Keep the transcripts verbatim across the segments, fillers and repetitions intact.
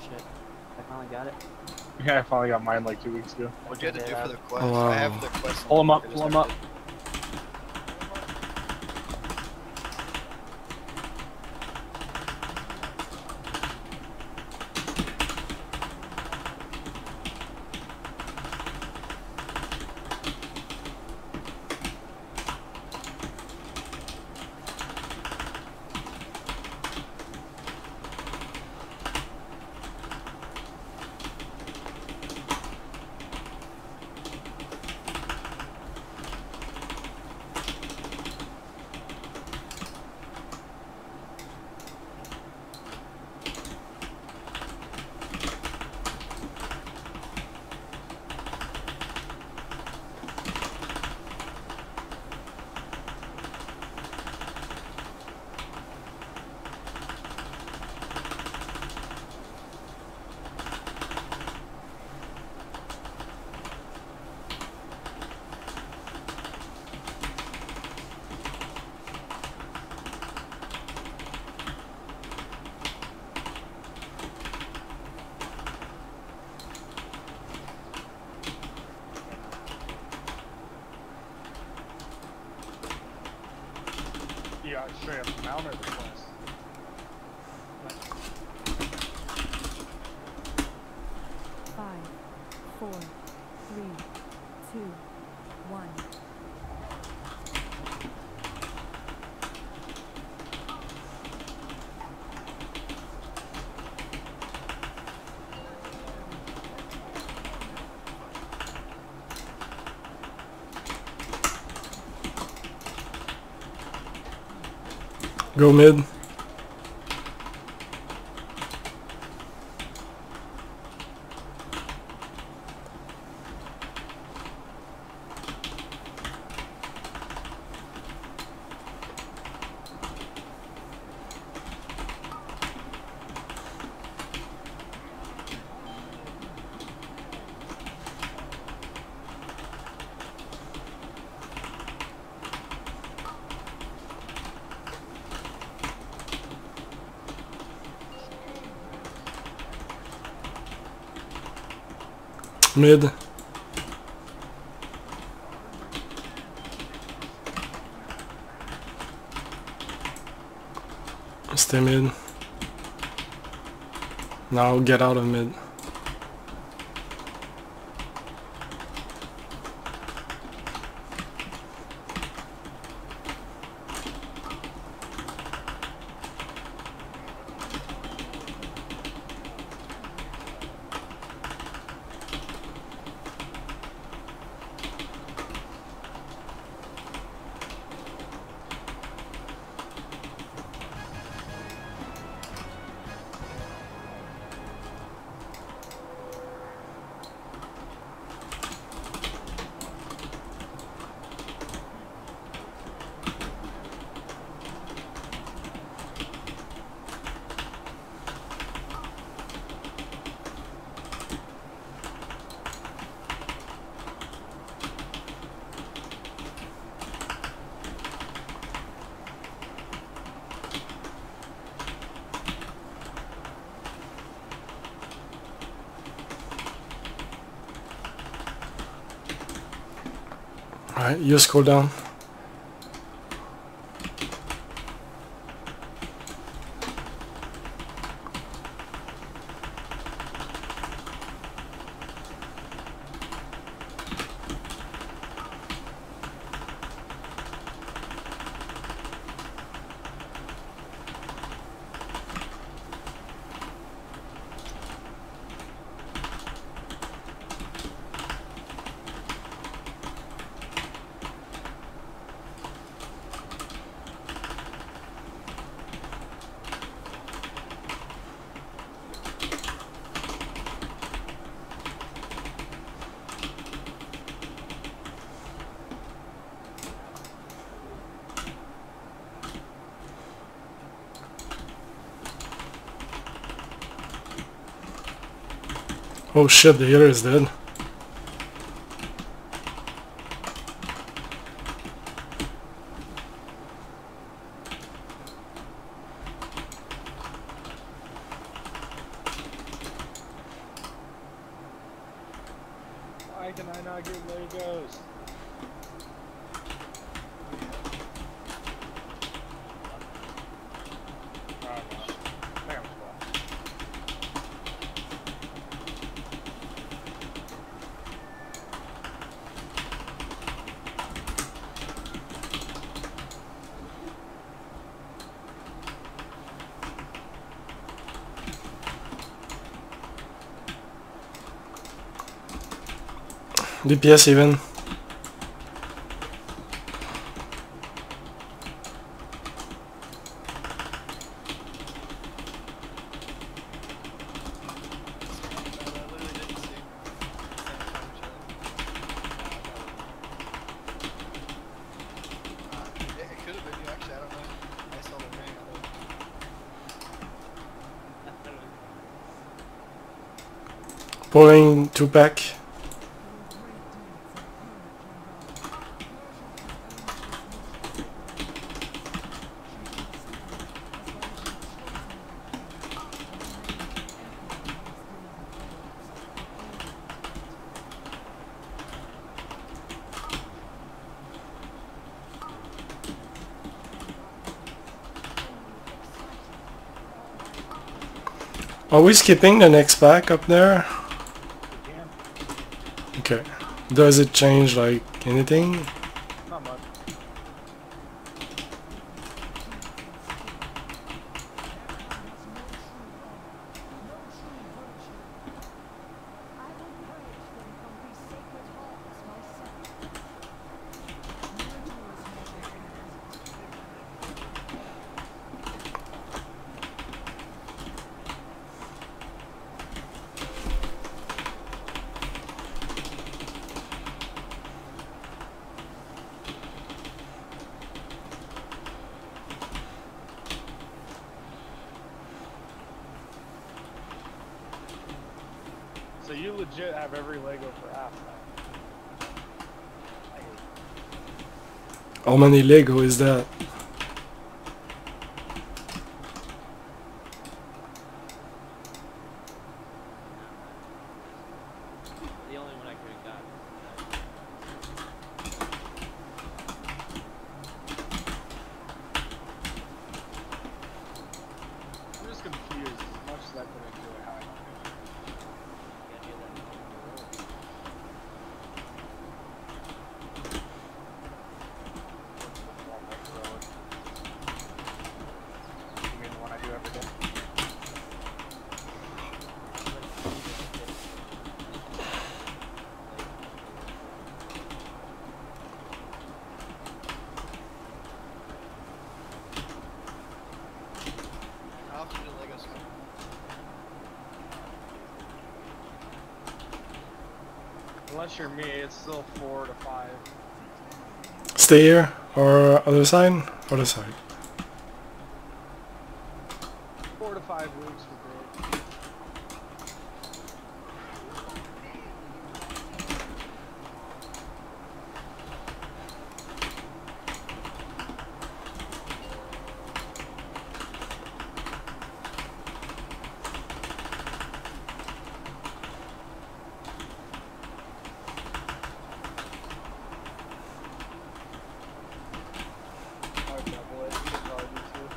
shit. I finally got it. Yeah, I finally got mine like two weeks ago. What do you have to do for the quest? Oh, wow. I have the quest. Pull him up, I just pull him never up. did. Yeah, straight up mount or the quest. Five, four, three, two, one. Go mid. Mid. Stay mid. Now get out of mid. Alright, you just go down. Oh shit, the healer is dead. Why can I not get Legos? Oh, no. I think I'm slow. D P S even. Pulling two pack. Are we skipping the next pack up there? Okay. Does it change like anything? Not much. So you legit have every Lego for half now. How many Lego is that? The only one I could have got. I'm just confused as much as I put into it. How I don't do it. Can't do that. You mean the one I do every day? How often do Legos come? Unless you're me, it's still four to five. Stay here or other side? Other side. Four to five weeks for big. I'd double it. You could probably do two.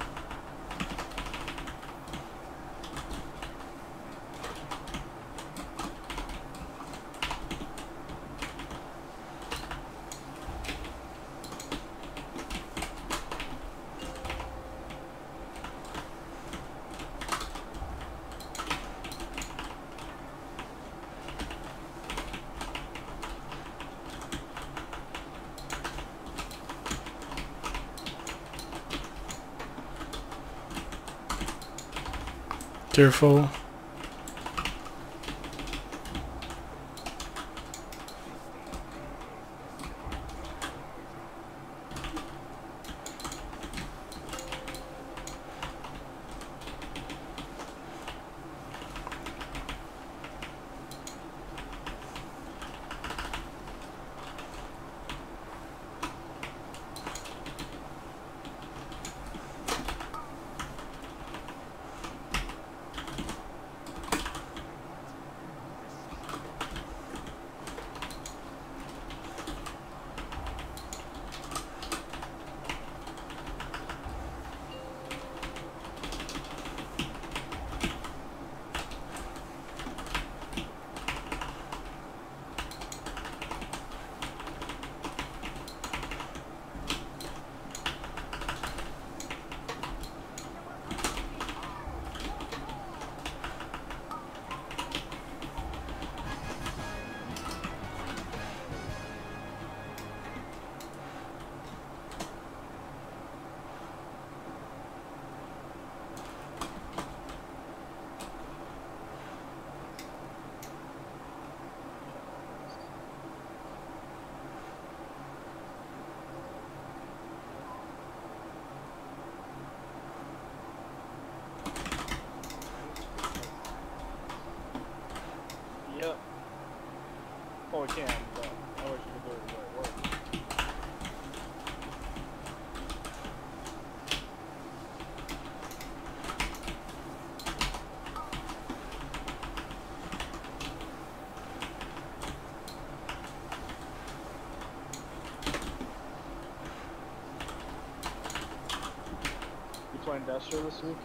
Careful. can, but I wish you could do it the way it works. You playing Destro this week?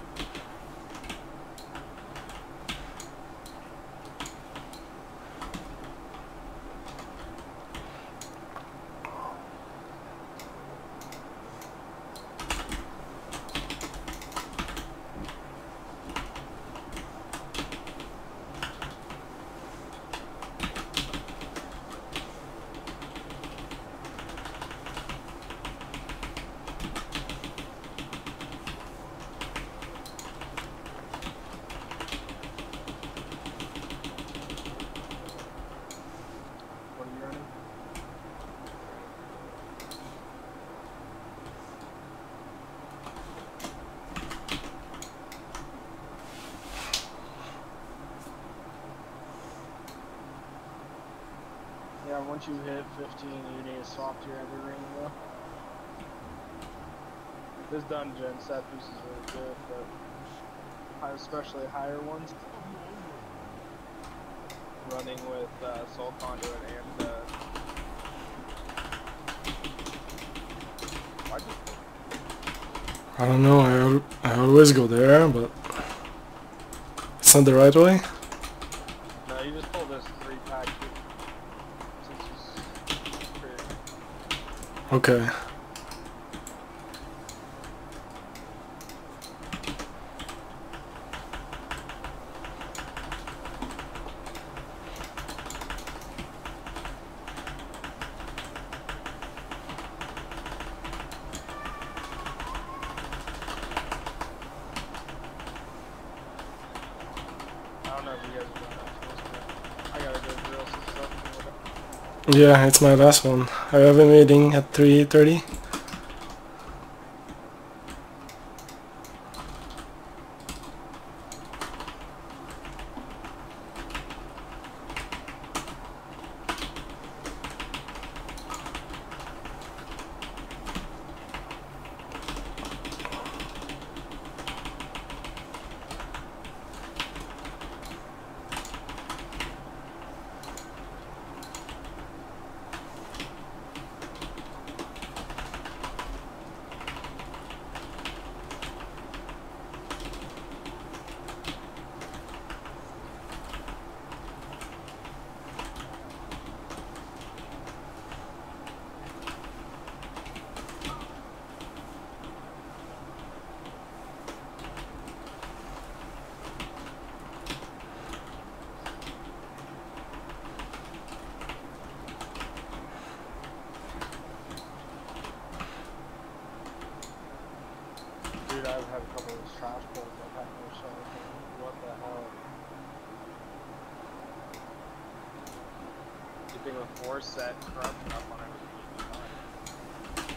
What are you running? Yeah, once you hit fifteen, you need to swap to your every ring though. This dungeon set piece is really good, but high- especially higher ones. Running with uh, Soul Conduit and uh, why'd you I don't know, I, al I always go there, but it's not the right way. No, you just pull this three pack here, since it's pretty. Okay. I don't know if you guys are going after this, but I gotta go drill some stuff and whatever. Yeah, it's my last one. I have a meeting at three thirty. Dude, I've had a couple of those trash pulls I've had no shot. What the hell? Keeping with four set corruption up on everything.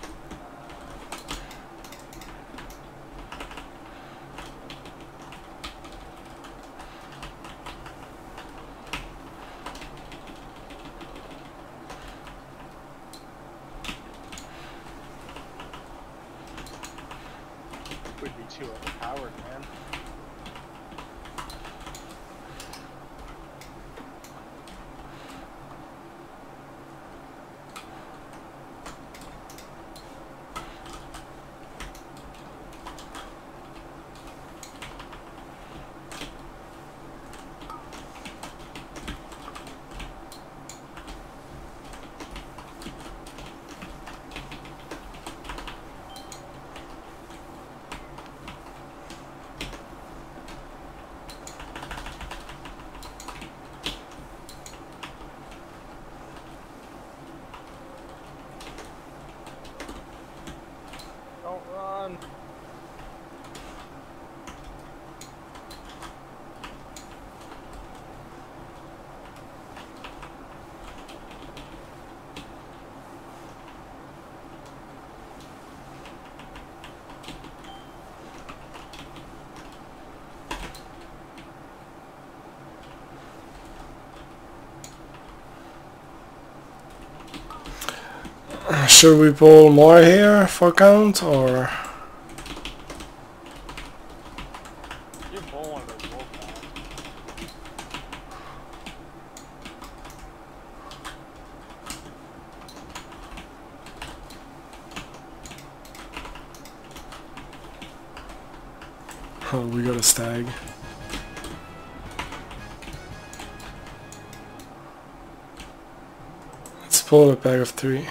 Would be too overpowered, man. should we pull more here for count or? You pull one of those wolf packs. Oh, we got a stag. Let's pull a pack of three.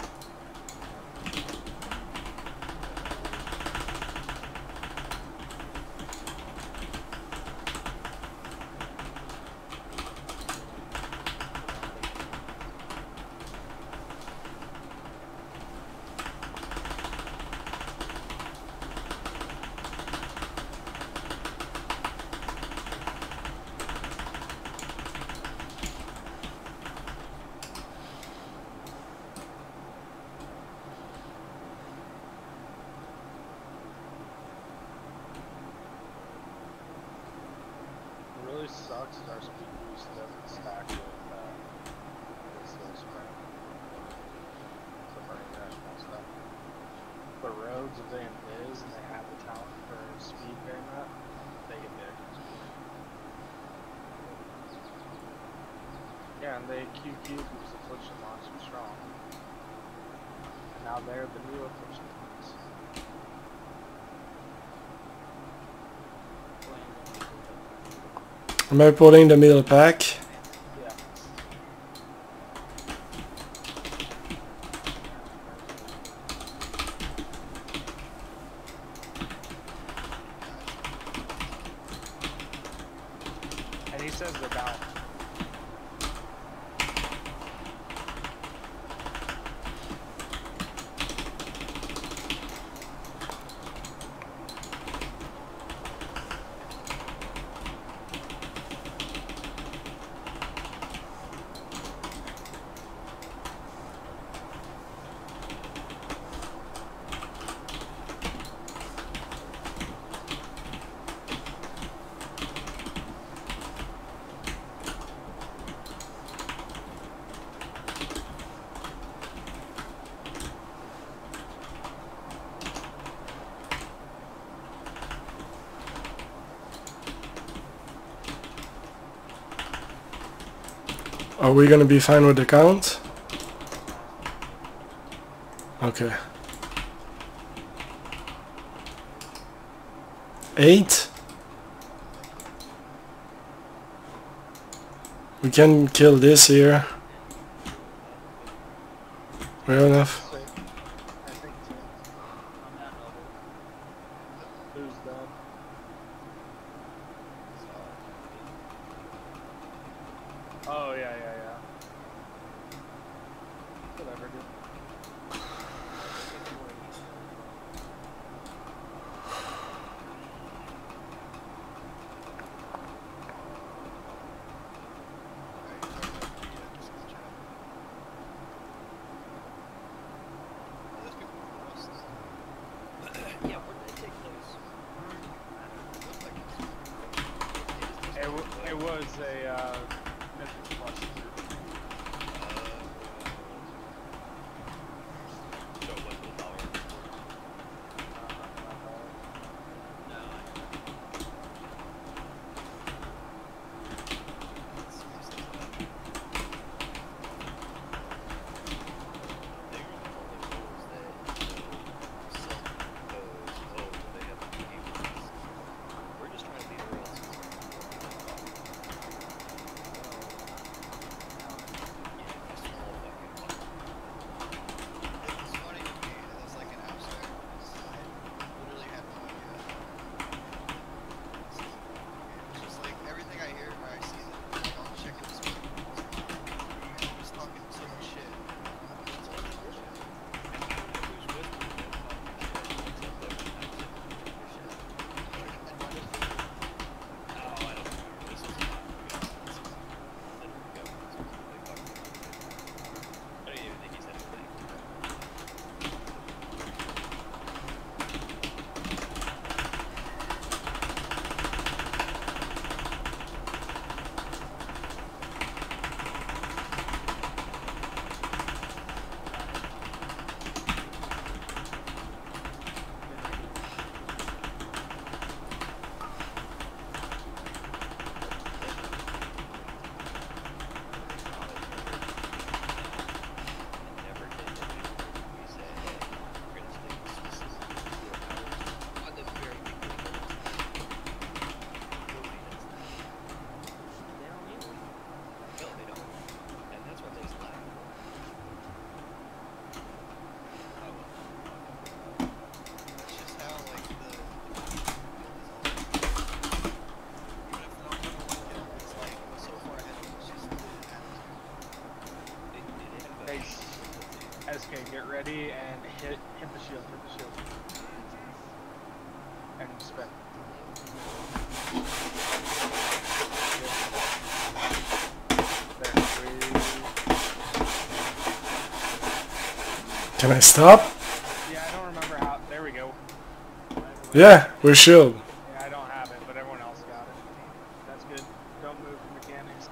It really sucks that our speed boost doesn't stack with uh, this little sprint. So for international stuff. But roads, if they in biz and they have the talent for speed during that, they get big. Yeah, and they Q Q because affliction locks are strong. And now they're the new affliction locks. Am I pulling the middle pack? Yeah. And he says they're balanced. Are we gonna be fine with the count? Okay. Eight? We can kill this here. Fair enough. I think two. On that level. Who's done? Oh, yeah, yeah, yeah. Whatever, dude. Yeah, where did they take place? It, w it was a, uh, Mythic Plus group. No, Get ready and hit hit the shield, hit the shield. And spin. There, three. Can I stop? Yeah, I don't remember how. There we go. Yeah, we're shield. Yeah, I don't have it, but everyone else got it. That's good. Don't move the mechanics.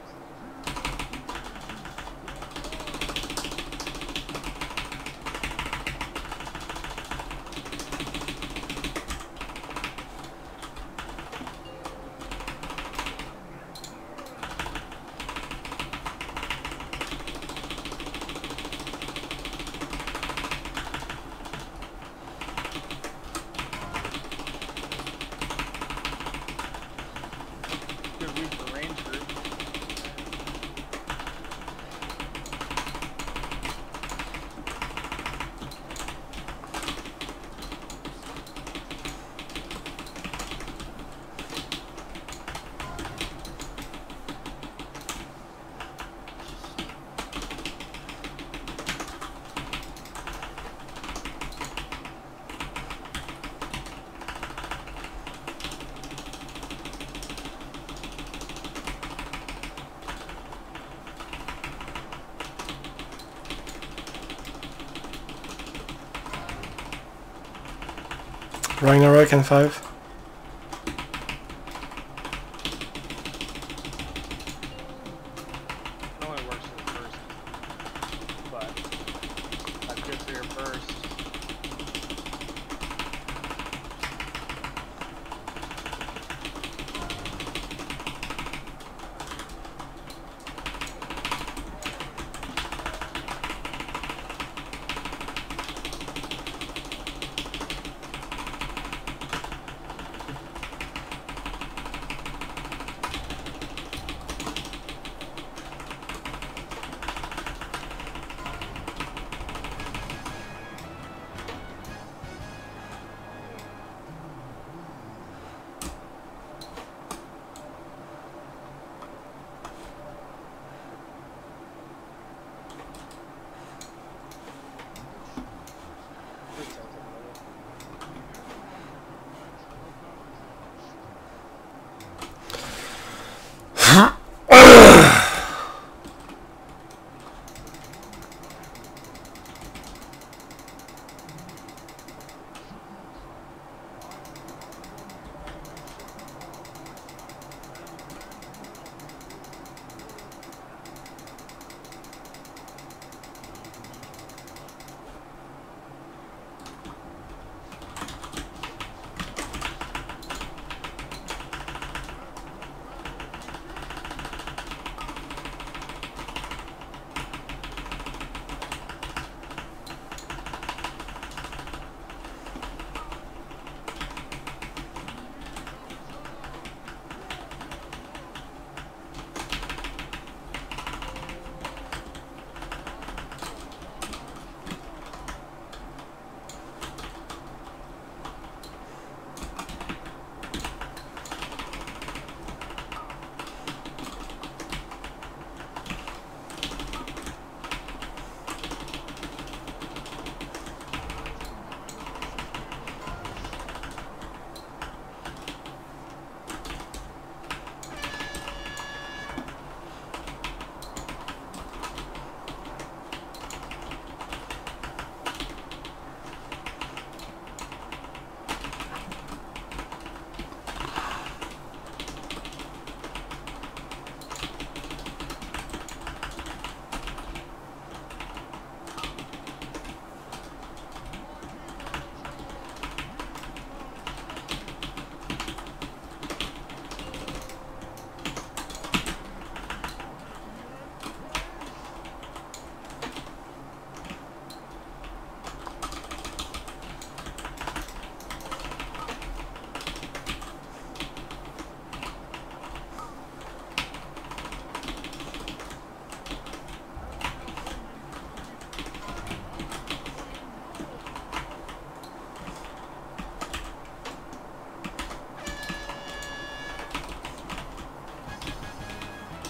Good week for range group. Ragnarok in five. It only works for the first, but that's good for your burst.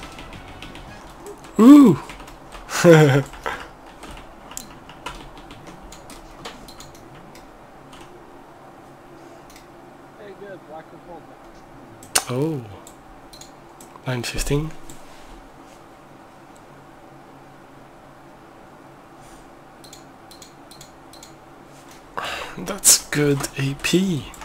Ooh! nine fifteen. That's good A P.